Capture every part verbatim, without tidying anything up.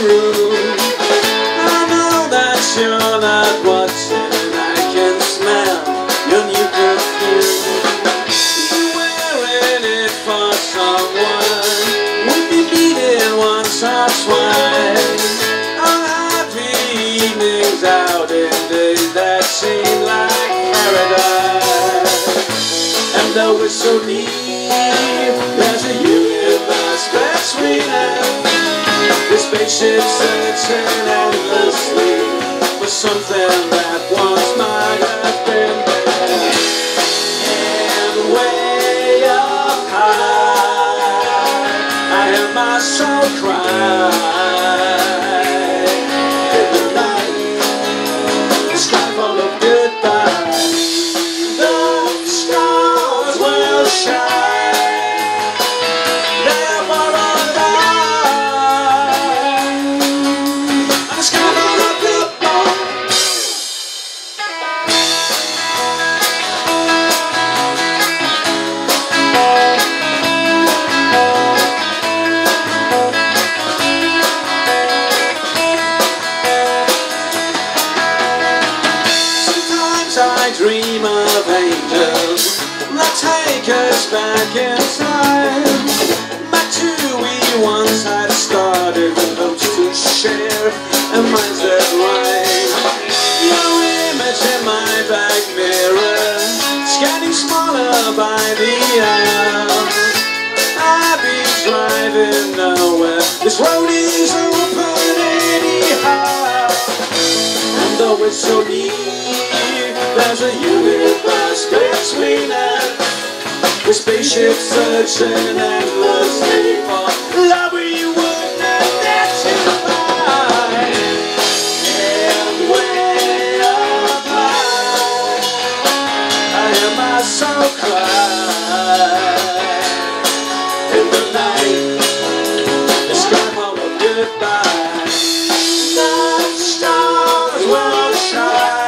room. I know that you're not watching, and I can smell your new perfume. You're wearing it for someone we've been meeting once or twice. On happy evenings out in days that seem like paradise. And though it's so deep, there's a universe between us. The spaceship searching endlessly for something that once might have been there. And way up high, I hear my soul cry. In the night, the sky full of goodbye. The stars will shine. I dream of angels that take us back in time, back to we once had started with hopes to share and minds that rhyme. Your image in my back mirror, scanning smaller by the hour. I've been driving nowhere, this road is open anyhow. And though it's so deep, there's a universe between us. The spaceship searching endlessly for love we would not get to find. And way up high, I hear my soul cry. In the night, the sky full of goodbye. The stars will shine.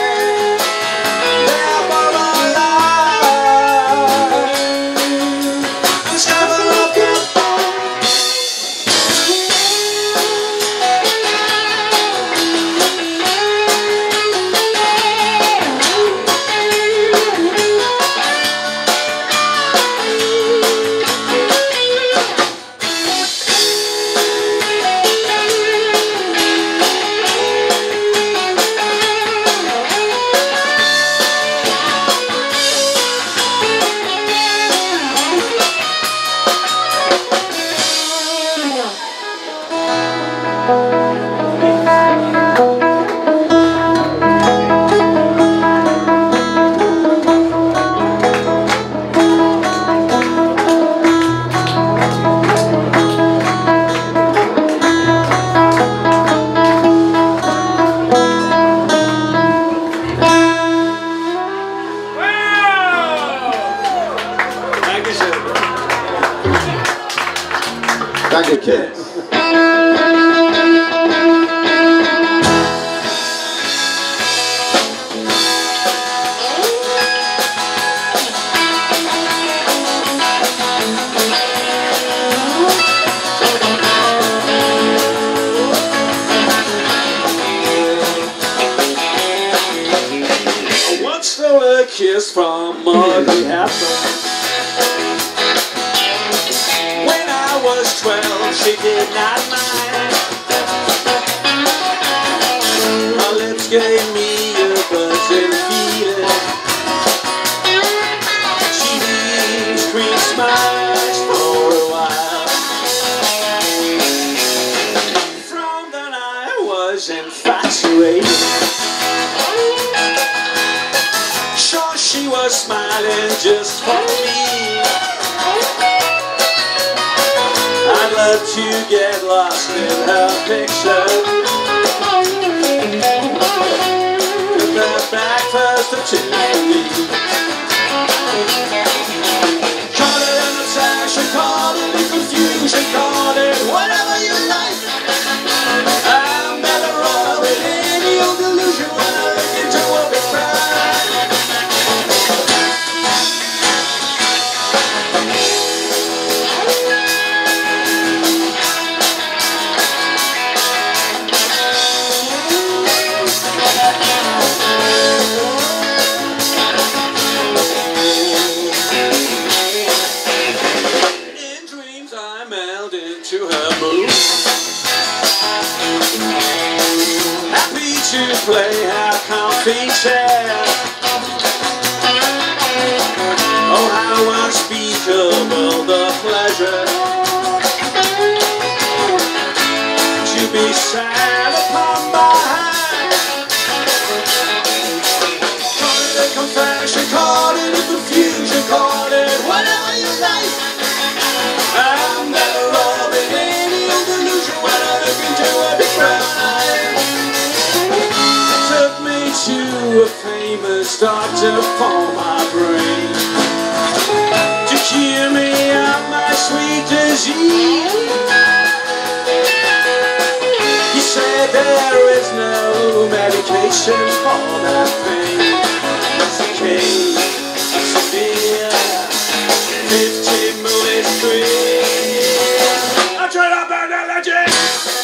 Danke, Kids. I once stole a kiss from Audrey Hepburn. Was twelve, she did not mind. Her lips gave me a buzzing feeling. She beamed green smiles for a while. From then I was infatuated. Sure, she was smiling just for me. I'd love to get lost in her picture. The breakfast of Tiffany. Call it an obsession, call it a confusion, call it whatever you like. I'm better off with any old delusion when I look into a big pride. to her mood. Happy to play her comfy chair. Oh, how unspeakable the pleasure to be sat upon my hand. Call it a confession, call it a confusion, call it whatever you like. I'm better off in any old delusion when I look into a big brown eye. Took me to a famous doctor for my brain to cure me of my sweet disease. He said there is no medication for that pain. It's a case of severe fifty movies free. I tried up an allergy.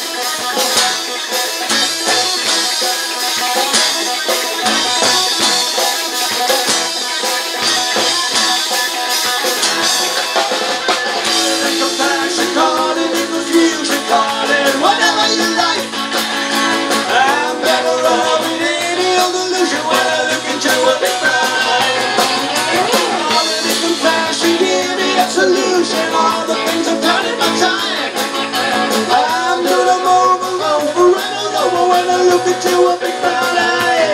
To a big brown eye.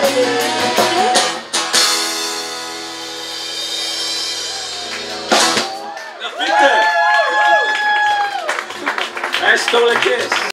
Fitte! Esto le kiss.